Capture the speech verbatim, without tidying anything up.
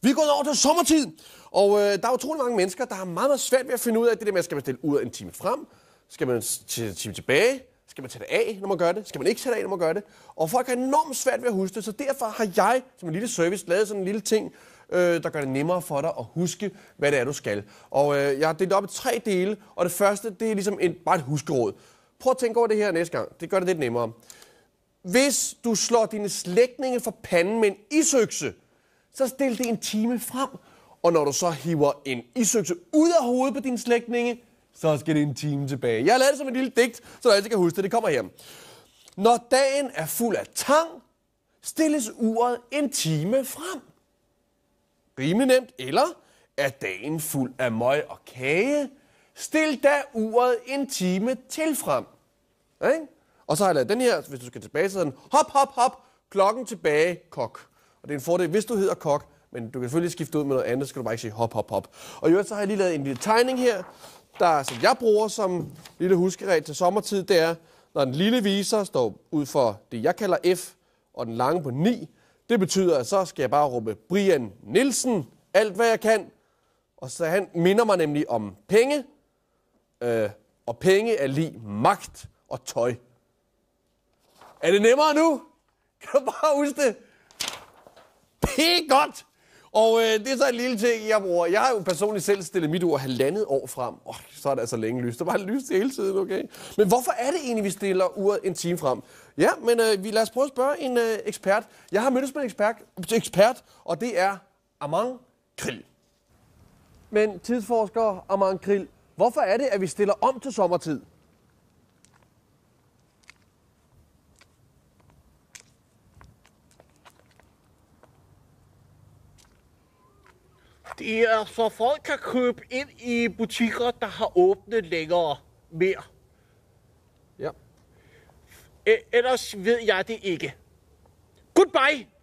Vi er gået over til sommertid, og øh, der er utrolig mange mennesker, der har meget, meget svært ved at finde ud af det der med, skal man stille uret en time frem? Skal man sætte en time tilbage? Skal man tage det af, når man gør det? Skal man ikke tage det af, når man gør det? Og folk har enormt svært ved at huske det, så derfor har jeg som en lille service lavet sådan en lille ting, øh, der gør det nemmere for dig at huske, hvad det er, du skal. Og øh, jeg har delt op i tre dele, og det første, det er ligesom en, bare et huskeråd. Prøv at tænke over det her næste gang. Det gør det lidt nemmere. Hvis du slår dine slægtninge for panden med en isøkse, så stil det en time frem. Og når du så hiver en isøkse ud af hovedet på dine slægtninge, så skal det en time tilbage. Jeg har lavet det som et lille digt, så du altid kan huske det. Det kommer her. Når dagen er fuld af tang, stilles uret en time frem. Rimelig nemt. Eller er dagen fuld af møg og kage, stil da uret en time til frem. Ja, ikke? Og så har jeg lavet den her, hvis du skal tilbage, så den hop, hop, hop, klokken tilbage, kok. Og det er en fordel, hvis du hedder kok, men du kan selvfølgelig skifte ud med noget andet, så skal du bare ikke sige hop, hop, hop. Og i øvrigt så har jeg lige lavet en lille tegning her, der, som jeg bruger som lille huskeregel til sommertid. Det er, når den lille viser står ud for det, jeg kalder F, og den lange på ni. Det betyder, at så skal jeg bare råbe Brian Nielsen, alt hvad jeg kan. Og så han minder mig nemlig om penge, øh, og penge er lig magt og tøj. Er det nemmere nu? Kan du bare huske det? Det er godt! Og øh, det er så en lille ting, jeg bruger. Jeg har jo personligt selv stillet mit ur halvandet år frem. Åh, så er det altså længe lyst. Der var lyst hele tiden, okay? Men hvorfor er det egentlig, vi stiller uret en time frem? Ja, men øh, vi lader os prøve at spørge en øh, ekspert. Jeg har mødtes med en ekspert, ekspert, og det er Armand Krill. Men tidsforsker Armand Krill, hvorfor er det, at vi stiller om til sommertid? Det er, så folk kan købe ind i butikker, der har åbnet længere mere. Ja. Ellers ved jeg det ikke. Goodbye!